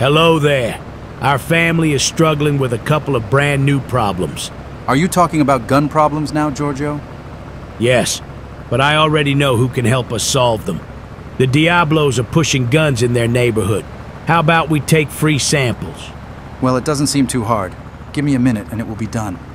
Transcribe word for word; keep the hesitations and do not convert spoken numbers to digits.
Hello there. Our family is struggling with a couple of brand new problems. Are you talking about gun problems now, Giorgio? Yes, but I already know who can help us solve them. The Diablos are pushing guns in their neighborhood. How about we take free samples? Well, it doesn't seem too hard. Give me a minute and it will be done.